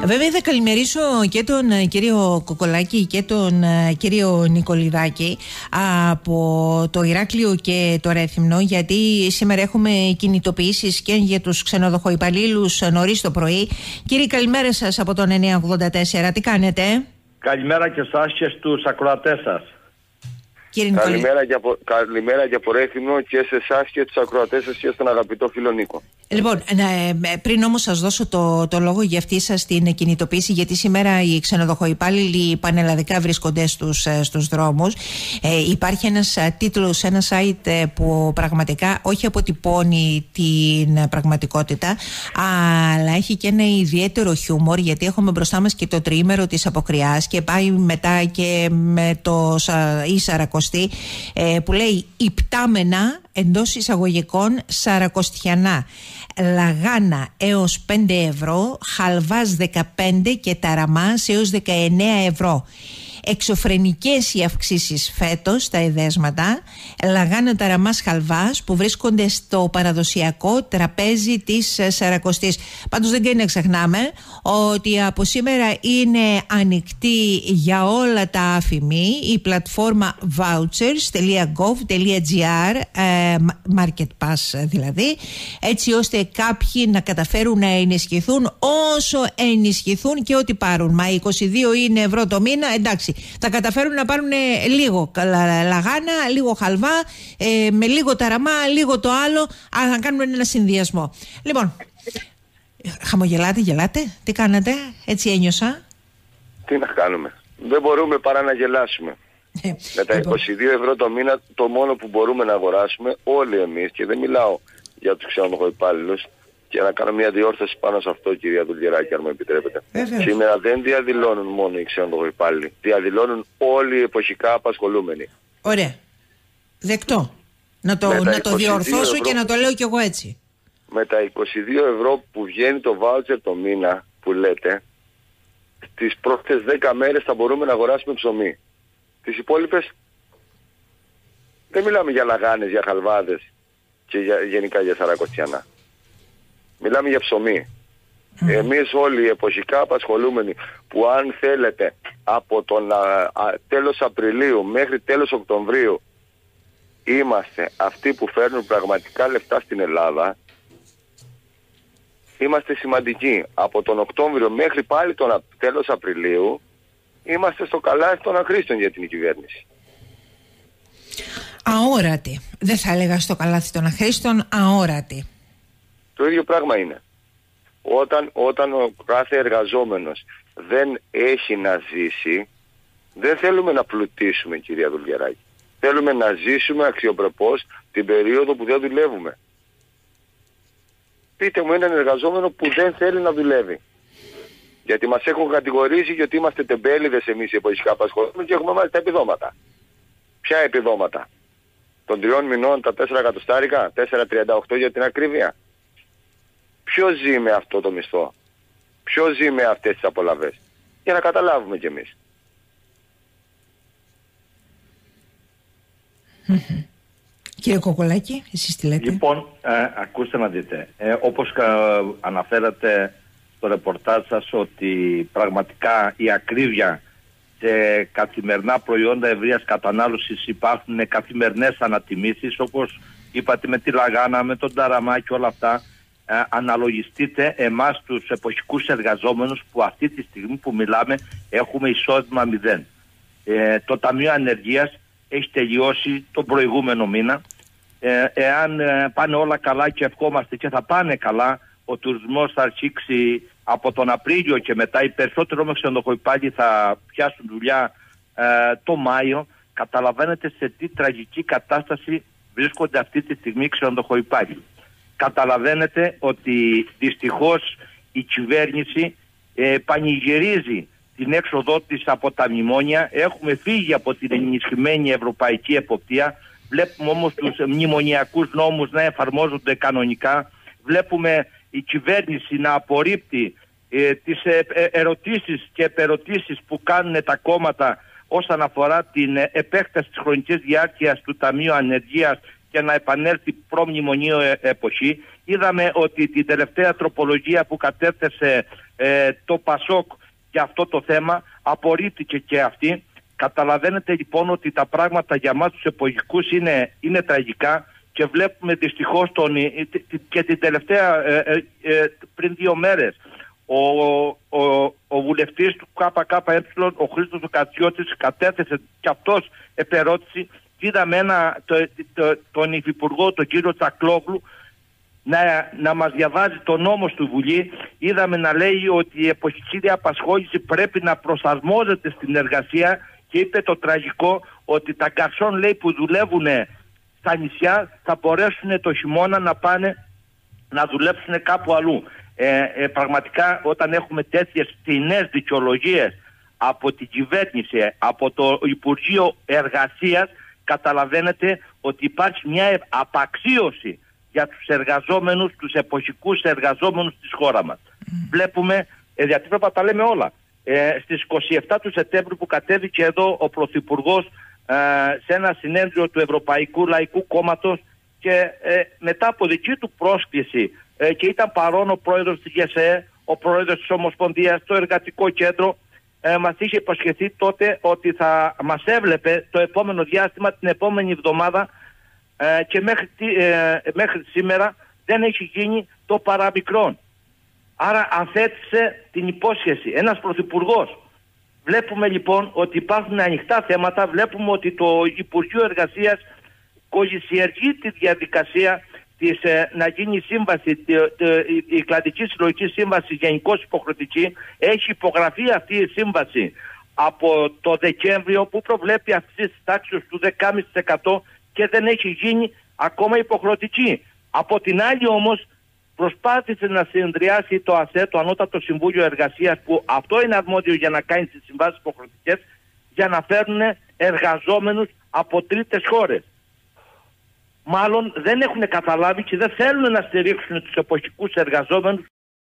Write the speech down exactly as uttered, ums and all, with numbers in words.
Βέβαια θα καλημερίσω και τον κύριο Κοκολάκη και τον κύριο Νικολιδάκη από το Ηράκλειο και το Ρέθυμνο, γιατί σήμερα έχουμε κινητοποιήσεις και για τους ξενοδοχοϊπαλλήλους νωρίς το πρωί. Κύριε, καλημέρα σας από τον εννιακόσια ογδόντα τέσσερα. Τι κάνετε? Καλημέρα και σας και στους ακροατές σας. Καλημέρα και, από, καλημέρα και από Ρέθυμνο και σε εσάς και τους ακροατές σας και στον αγαπητό φίλο Νίκο. Λοιπόν, πριν όμως σας δώσω το, το λόγο για αυτή σας την κινητοποίηση, γιατί σήμερα οι ξενοδοχοϊπάλληλοι πανελλαδικά βρίσκονται στους, στους δρόμους, ε, υπάρχει ένας τίτλος, ένα site που πραγματικά όχι αποτυπώνει την πραγματικότητα, αλλά έχει και ένα ιδιαίτερο χιούμορ, γιατί έχουμε μπροστά μας και το τριήμερο της αποκριάς και πάει μετά και με το η Σαρακοστή, ε, που λέει «Υπτάμενα εντός εισαγωγικών Σαρακοστιανά, λαγάνα έως πέντε ευρώ, χαλβάς δεκαπέντε και ταραμάς έως δεκαεννέα ευρώ». Εξωφρενικές οι αυξήσεις φέτος στα εδέσματα, λαγάνα, ταραμάς, χαλβάς που βρίσκονται στο παραδοσιακό τραπέζι της Σαρακοστής. Πάντως δεν κάνει να ξεχνάμε ότι από σήμερα είναι ανοιχτή για όλα τα άφημη η πλατφόρμα vouchers τελεία gov τελεία gr, ε, Market Pass δηλαδή, έτσι ώστε κάποιοι να καταφέρουν να ενισχυθούν όσο ενισχυθούν και ό,τι πάρουν. Μα είκοσι δύο είναι ευρώ το μήνα, εντάξει, θα καταφέρουν να πάρουν λίγο λαγάνα, λίγο χαλβά, ε, με λίγο ταραμά, λίγο το άλλο, αλλά θα κάνουν ένα συνδυασμό. Λοιπόν, χαμογελάτε, γελάτε, τι κάνατε, έτσι ένιωσα. Τι να κάνουμε, δεν μπορούμε παρά να γελάσουμε. Ε, με τα είκοσι δύο ευρώ το μήνα, το μόνο που μπορούμε να αγοράσουμε όλοι εμείς, και δεν μιλάω για τους ξενοδοχοϊπάλληλους, και να κάνω μια διόρθωση πάνω σε αυτό, κυρία Δουλγεράκη, αν μου επιτρέπετε. Βέβαια. Σήμερα δεν διαδηλώνουν μόνο οι ξενοδοχοϊπάλληλοι. Διαδηλώνουν όλοι οι εποχικά απασχολούμενοι. Ωραία. Δεκτό. Να το, να το διορθώσω ευρώ, και να το λέω κι εγώ έτσι. Με τα είκοσι δύο ευρώ που βγαίνει το βάουτσερ το μήνα, που λέτε, τις πρώτες δέκα μέρες θα μπορούμε να αγοράσουμε ψωμί. Τις υπόλοιπες δεν μιλάμε για λαγάνες, για χαλβάδες και για, γενικά για σαρακοστιανά. Μιλάμε για ψωμί. Mm. Εμείς όλοι οι εποχικά απασχολούμενοι, που αν θέλετε από τον α, α, τέλος Απριλίου μέχρι τέλος Οκτωβρίου είμαστε αυτοί που φέρνουν πραγματικά λεφτά στην Ελλάδα, είμαστε σημαντικοί. Από τον Οκτώβριο μέχρι πάλι τον τέλος Απριλίου είμαστε στο καλάθι των αχρήστων για την κυβέρνηση. Αόρατη. Δεν θα έλεγα στο καλάθι των αχρήστων, αόρατη. Το ίδιο πράγμα είναι. Όταν, όταν ο κάθε εργαζόμενος δεν έχει να ζήσει, δεν θέλουμε να πλουτίσουμε, κυρία Δουλγεράκη. Θέλουμε να ζήσουμε αξιοπρεπώς την περίοδο που δεν δουλεύουμε. Πείτε μου έναν εργαζόμενο που δεν θέλει να δουλεύει. Γιατί μας έχουν κατηγορήσει και ότι είμαστε τεμπέληδες εμείς οι εποχικά απασχολούμενοι και έχουμε μάλιστα τα επιδόματα. Ποια επιδόματα? Των τριών μηνών τα τέσσερα εκατοστάρικα, τέσσερα τριάντα οκτώ για την ακρίβεια. Ποιος ζει με αυτό το μισθό? Ποιος ζει με αυτές τις απολαβές? Για να καταλάβουμε κι εμείς. Κύριε Κοκολάκη, εσείς τι λέτε? Λοιπόν, ε, ακούστε να δείτε. Ε, όπως κα, αναφέρατε στο ρεπορτάζ σας, ότι πραγματικά η ακρίβεια σε καθημερινά προϊόντα ευρείας κατανάλωσης υπάρχουν καθημερινές ανατιμήσεις, όπως είπατε με τη λαγάνα, με τον ταραμά και όλα αυτά. Ε, αναλογιστείτε εμάς τους εποχικούς εργαζόμενους που αυτή τη στιγμή που μιλάμε έχουμε εισόδημα μηδέν. Ε, το Ταμείο Ανεργίας έχει τελειώσει τον προηγούμενο μήνα. Ε, εάν ε, πάνε όλα καλά, και ευχόμαστε και θα πάνε καλά, ο τουρισμός θα αρχίσει από τον Απρίλιο και μετά, οι περισσότεροι όμως ξενοδοχοϊπάλληλοι θα πιάσουν δουλειά ε, το Μάιο. Καταλαβαίνετε σε τι τραγική κατάσταση βρίσκονται αυτή τη στιγμή οι ξενοδοχοϊπάλληλοι. Καταλαβαίνετε ότι δυστυχώς η κυβέρνηση ε, πανηγυρίζει την έξοδό της από τα μνημόνια. Έχουμε φύγει από την ενισχυμένη ευρωπαϊκή εποπτεία. Βλέπουμε όμως τους μνημονιακούς νόμους να εφαρμόζονται κανονικά. Βλέπουμε η κυβέρνηση να απορρίπτει ε, τις ε, ε, ερωτήσεις και επερωτήσεις που κάνουν τα κόμματα όσον αφορά την ε, επέκταση της χρονικής διάρκειας του Ταμείου Ανεργίας και να επανέλθει προμνημονίο ε, εποχή. Είδαμε ότι την τελευταία τροπολογία που κατέθεσε ε, το Πασόκ για αυτό το θέμα απορρίφθηκε και αυτή. Καταλαβαίνετε λοιπόν ότι τα πράγματα για μας τους εποχικούς είναι, είναι τραγικά και βλέπουμε δυστυχώς τον, και την τελευταία ε, ε, ε, πριν δύο μέρες ο, ο, ο βουλευτής του ΚΚΕ, ο Χρήστος ο Κατσιώτης, κατέθεσε και αυτός επερώτηση. Είδαμε ένα, το, το, τον υφυπουργό, τον κύριο Τσακλόγλου, να, να μας διαβάζει τον νόμο στη Βουλή. Είδαμε να λέει ότι η εποχική απασχόληση πρέπει να προσαρμόζεται στην εργασία και είπε το τραγικό ότι τα γκαρσόν, λέει, που δουλεύουν στα νησιά θα μπορέσουν το χειμώνα να πάνε να δουλέψουν κάπου αλλού. Ε, ε, πραγματικά όταν έχουμε τέτοιες φθηνές δικαιολογίες από την κυβέρνηση, από το Υπουργείο Εργασίας, καταλαβαίνετε ότι υπάρχει μια απαξίωση για τους εργαζόμενους, τους εποχικούς εργαζόμενους της χώρα μας. Mm. Βλέπουμε, ε, γιατί πρέπει να τα λέμε όλα, ε, στις είκοσι επτά του Σεπτέμβρη που κατέβηκε εδώ ο Πρωθυπουργός ε, σε ένα συνέδριο του Ευρωπαϊκού Λαϊκού Κόμματος και ε, μετά από δική του πρόσκληση ε, και ήταν παρόν ο πρόεδρος της ΓΕΣΕ, ο πρόεδρος της Ομοσπονδίας, το Εργατικό Κέντρο, ε, μας είχε υποσχεθεί τότε ότι θα μας έβλεπε το επόμενο διάστημα, την επόμενη εβδομάδα, ε, και μέχρι, ε, μέχρι σήμερα δεν έχει γίνει το παραμικρόν. Άρα ανθέτησε την υπόσχεση ένας πρωθυπουργός. Βλέπουμε λοιπόν ότι υπάρχουν ανοιχτά θέματα, βλέπουμε ότι το Υπουργείο Εργασίας κολυσιεργεί τη διαδικασία της, ε, να γίνει σύμβαση, τη, τη, η, η κλαδική συλλογική σύμβαση γενικώς υποχρεωτική. Έχει υπογραφεί αυτή η σύμβαση από το Δεκέμβριο που προβλέπει αυτή τη τάξη του δέκα κόμμα πέντε τοις εκατό και δεν έχει γίνει ακόμα υποχρεωτική. Από την άλλη όμως προσπάθησε να συνεδριάσει το ΑΣΕ, το Ανώτατο Συμβούλιο Εργασίας, που αυτό είναι αρμόδιο για να κάνει τις συμβάσεις υποχρεωτικές, για να φέρνουν εργαζόμενους από τρίτες χώρες. Μάλλον δεν έχουν καταλάβει και δεν θέλουν να στηρίξουν τους εποχικούς εργαζόμενους